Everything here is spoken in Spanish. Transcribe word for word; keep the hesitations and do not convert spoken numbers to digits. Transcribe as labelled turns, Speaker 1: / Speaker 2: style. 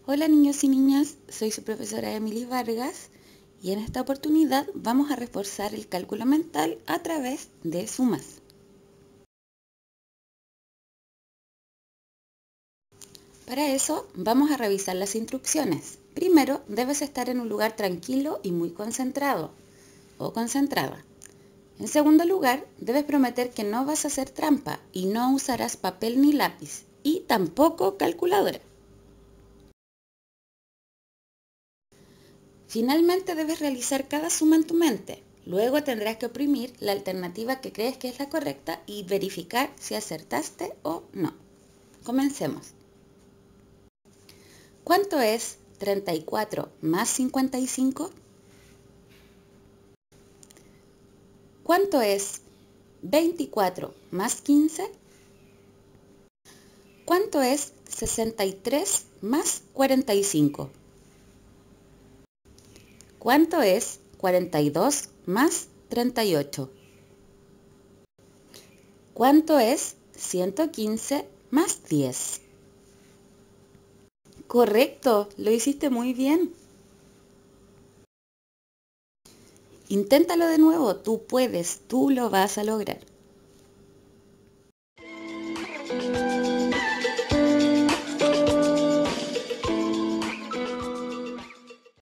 Speaker 1: Hola niños y niñas, soy su profesora Emily Vargas y en esta oportunidad vamos a reforzar el cálculo mental a través de sumas. Para eso vamos a revisar las instrucciones. Primero debes estar en un lugar tranquilo y muy concentrado o concentrada. En segundo lugar, debes prometer que no vas a hacer trampa y no usarás papel ni lápiz y tampoco calculadora. Finalmente debes realizar cada suma en tu mente. Luego tendrás que oprimir la alternativa que crees que es la correcta y verificar si acertaste o no. Comencemos. ¿Cuánto es treinta y cuatro más cincuenta y cinco? ¿Cuánto es veinticuatro más quince? ¿Cuánto es sesenta y tres más cuarenta y cinco? ¿Cuánto es cuarenta y dos más treinta y ocho? ¿Cuánto es ciento quince más diez? Correcto, lo hiciste muy bien. Inténtalo de nuevo, tú puedes, tú lo vas a lograr.